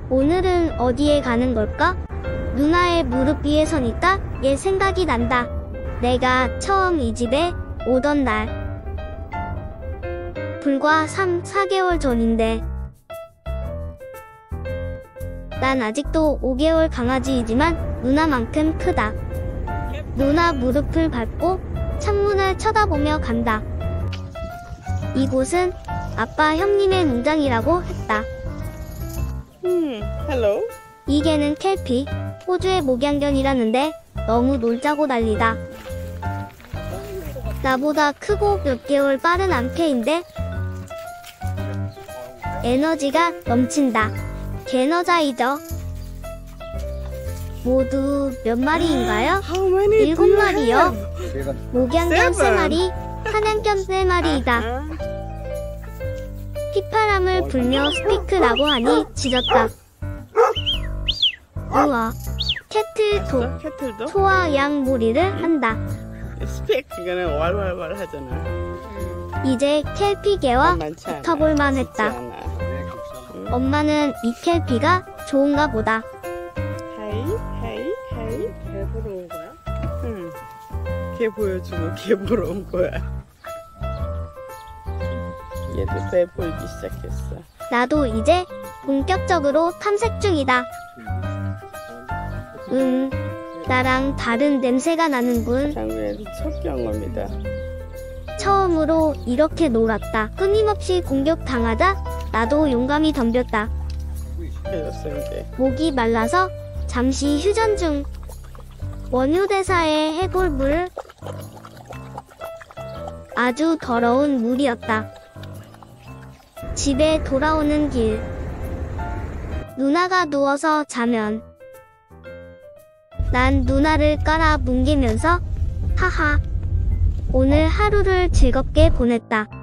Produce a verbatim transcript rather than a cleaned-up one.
오늘은 어디에 가는 걸까? 누나의 무릎 위에 서니까 옛 생각이 난다. 내가 처음 이 집에 오던 날. 불과 삼, 사 개월 전인데. 난 아직도 오 개월 강아지이지만 누나만큼 크다. 누나 무릎을 밟고 창문을 쳐다보며 간다. 이곳은 아빠 형님의 농장이라고 했다. 음, 헬로. 이 개는 켈피, 호주의 목양견이라는데 너무 놀자고 난리다. 나보다 크고 몇 개월 빠른 암캐인데 에너지가 넘친다. 개너자이죠. 모두 몇 마리인가요? 일곱 마리요. 목양견 세 마리, 사냥견 네 마리이다. 휘파람을 불며 스피크라고 하니 짖었다. 우와, 캐틀도 캐틀도? 소와 양 무리를 한다. 스피크는 왈왈왈 하잖아. 이제 켈피개와 붙어볼만 했다. 엄마는 이 켈피가 좋은가 보다. 하이 하이 하이. 개 보러 온 거야? 응. 개 보여주고 개 보러 온 거야. 얘도 배 보이기 시작했어. 나도 이제 본격적으로 탐색 중이다. 음, 나랑 다른 냄새가 나는군. 장군의 첫 경험이다. 처음으로 이렇게 놀았다. 끊임없이 공격당하다 나도 용감히 덤볐다. 해줬어 이제. 목이 말라서 잠시 휴전 중. 원효대사의 해골물. 아주 더러운 물이었다. 집에 돌아오는 길. 누나가 누워서 자면 난 누나를 깔아 뭉개면서 하하 오늘 하루를 즐겁게 보냈다.